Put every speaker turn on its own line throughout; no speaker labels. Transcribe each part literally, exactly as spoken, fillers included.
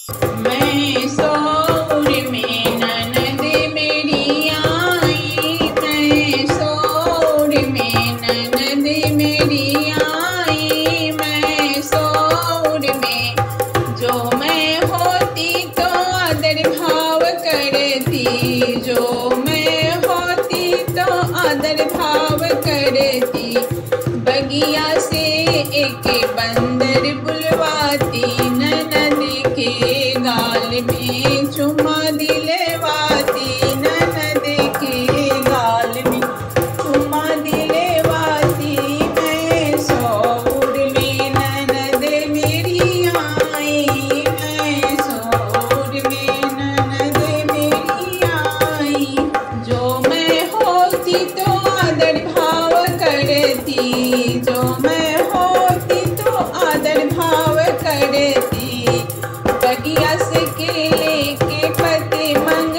मैं सौर में ननद मेरी आई, मैं सौर में ननद मेरी आई, मैं सौर में जो मैं होती तो आदर भाव करती, जो मैं होती तो आदर भाव करती, बगिया से एक बंदर बुलवाती, ननद के गाल में चुमा दिलवाती, ननद के गाल में चुमा दिलवाती, मैं सौर में ननद मेरी आई, मैं सौर में ननद मेरी आई, जो मैं होती तो आदर भाव करती, जो मैं होती तो आदर भाव करती, बगिया से केले के पत्ते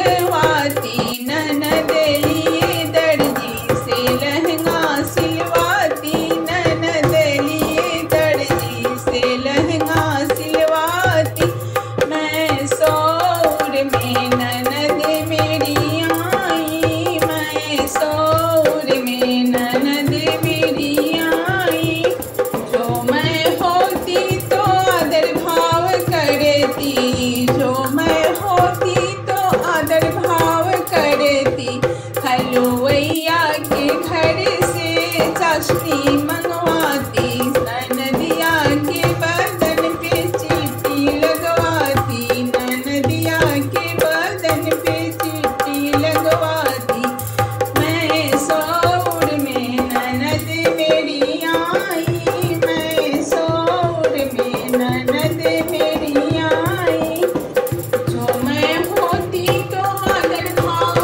मंगवाती, ननद लिए दर्जी से लहंगा सिलवाती, ननद लिए दर्जी से लहंगा सिलवाती, मैं सौर में ननद मेरी आई, मैं सौर में ननद मेरी आई, जो मैं होती तो आदर भाव करती, जो मैं होती तो आदर भाव करती, हलवैया के घर से चाशनी मंगवाती, ननदिया के बदन पे चीटी लगवाती, ननदिया के बदन पे चीटी लगवाती, मैं सौर में ननद मेरी आई, मैं सौर में ननद मेरी आई, जो मैं होती तो आदर भाव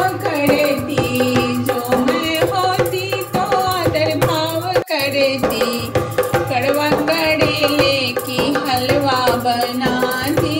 करती, जो मैं होती तो आदर भाव करती, कड़वा कड़ेले की हलवा बनाती,